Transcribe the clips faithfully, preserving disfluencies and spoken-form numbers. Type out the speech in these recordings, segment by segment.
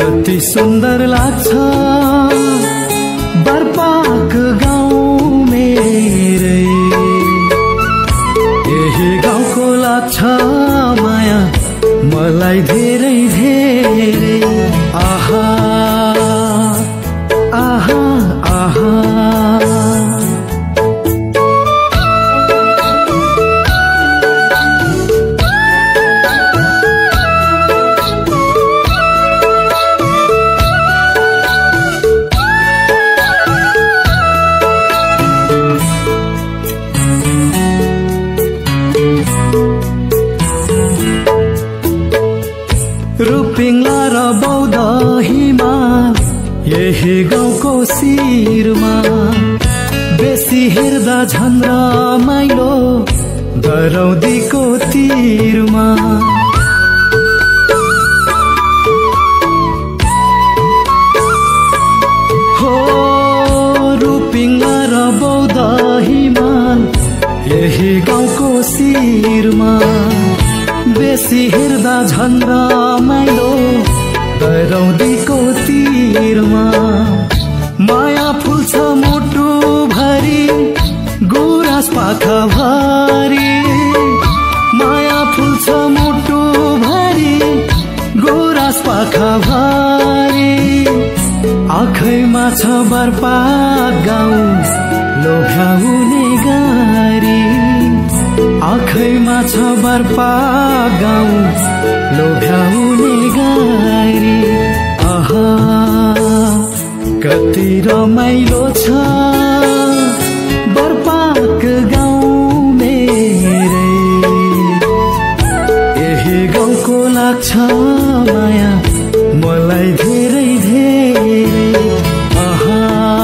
कति सुन्दर लाग्छ बर्पाक गाउँ मेरै। यही गाउँको लाग्छ माया मलाई धेरै धेरै। आहा आहा आहा रुपिङला र बौद्धहीमा यही गाउँको शिरमा बेसी हेर्दा झन् रमाइलो दरौदीको तीरमा। हो रुपिङला र बौद्धहीमा यही गाउँको शिरमा बेसी हेर्दा झन् रमाइलो दरौदीको तीरमा। माया फुल्छ मुटु भरी गुराँस पाखा भरी। माया फुल्छ मुटु भरी गुराँस पाखा भरी। आँखैमा छ बर्पाक गाउँ लोभ्याउने गरी। आँखैमा छ बर्पाक गाउँ लोभ्याउने गरी। आहा कति रमाइलो छ बर्पाक गाउँ मेरै। यही गाउँको लाग्छ माया मलाई धेरै धेरै। आहा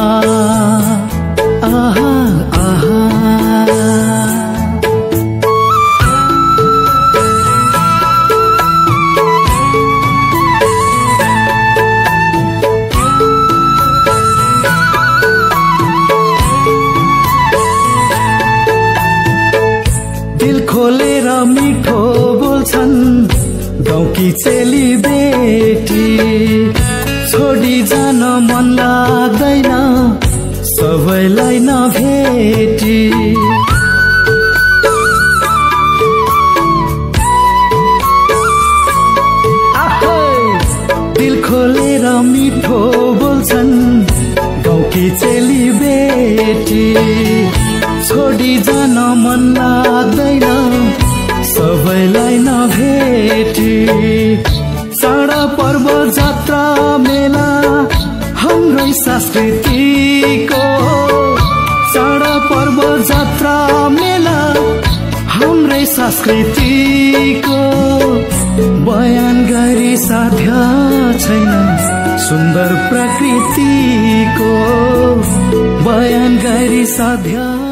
आहा आहा दिल खोलेर मिठो बोल्छन् गाउँकी चेली बेटी। छोडी जान मन लाग्दैन सबैलाई नभेटी। दिल खोलेर मिठो बोल्छन् गाउँकी चेली बेटी। छोडी जान मन लाग्दैन सबैलाई नभेटी। चाड पर्व जात्रा मेला हाम्रै संस्कृतिको। चाड पर्व जात्रा मेला हाम्रै संस्कृतिको। बयान गरी साध्य छैन सुन्दर प्रकृतिको। बयान गरी साध्य